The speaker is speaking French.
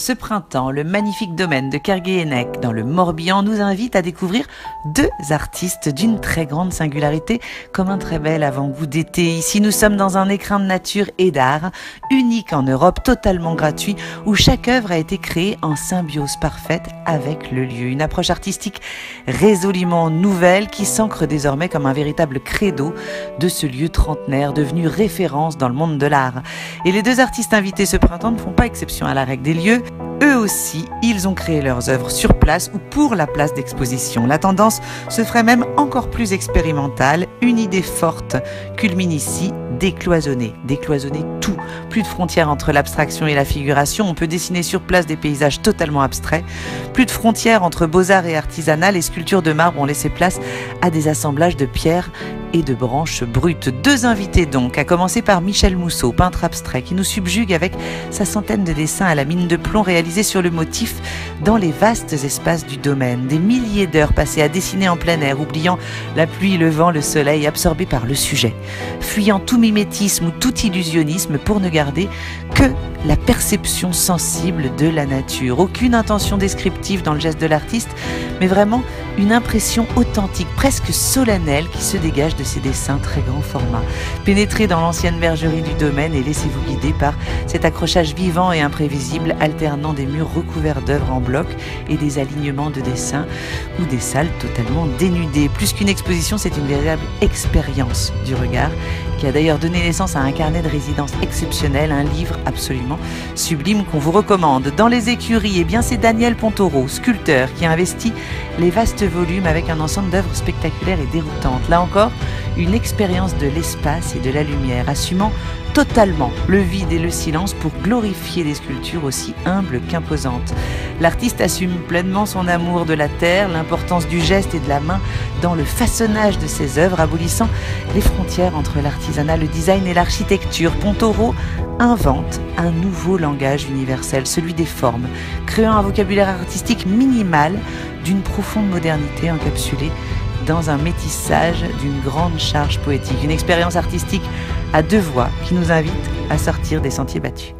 Ce printemps, le magnifique domaine de Kerguéhennec, dans le Morbihan, nous invite à découvrir deux artistes d'une très grande singularité, comme un très bel avant-goût d'été. Ici, nous sommes dans un écrin de nature et d'art, unique en Europe, totalement gratuit, où chaque œuvre a été créée en symbiose parfaite avec le lieu. Une approche artistique résolument nouvelle qui s'ancre désormais comme un véritable credo de ce lieu trentenaire devenu référence dans le monde de l'art. Et les deux artistes invités ce printemps ne font pas exception à la règle des lieux. Eux aussi, ils ont créé leurs œuvres sur place ou pour la place d'exposition. La tendance se ferait même encore plus expérimentale. Une idée forte culmine ici, décloisonner tout. Plus de frontières entre l'abstraction et la figuration. On peut dessiner sur place des paysages totalement abstraits. Plus de frontières entre beaux-arts et artisanat. Les sculptures de marbre ont laissé place à des assemblages de pierres et de branches brutes. Deux invités donc, à commencer par Michel Mousseau, peintre abstrait, qui nous subjugue avec sa centaine de dessins à la mine de plomb réalisés sur le motif dans les vastes espaces du domaine. Des milliers d'heures passées à dessiner en plein air, oubliant la pluie, le vent, le soleil, absorbés par le sujet, fuyant tout mimétisme ou tout illusionnisme pour ne garder que la perception sensible de la nature. Aucune intention descriptive dans le geste de l'artiste, mais vraiment une impression authentique, presque solennelle, qui se dégage de ces dessins très grand format. Pénétrez dans l'ancienne bergerie du domaine et laissez-vous guider par cet accrochage vivant et imprévisible, alternant des murs recouverts d'œuvres en bloc et des alignements de dessins ou des salles totalement dénudées. Plus qu'une exposition, c'est une véritable expérience du regard qui a d'ailleurs donné naissance à un carnet de résidence exceptionnel, un livre absolument sublime qu'on vous recommande. Dans les écuries, eh bien c'est Daniel Pontoro, sculpteur, qui a investi les vastes volumes avec un ensemble d'œuvres spectaculaires et déroutantes. Là encore, une expérience de l'espace et de la lumière, assumant totalement le vide et le silence pour glorifier des sculptures aussi humbles qu'imposantes. L'artiste assume pleinement son amour de la terre, l'importance du geste et de la main dans le façonnage de ses œuvres, abolissant les frontières entre l'artisanat, le design et l'architecture. Pontoro invente un nouveau langage universel, celui des formes, créant un vocabulaire artistique minimal d'une profonde modernité encapsulée dans un métissage d'une grande charge poétique. Une expérience artistique à deux voix qui nous invite à sortir des sentiers battus.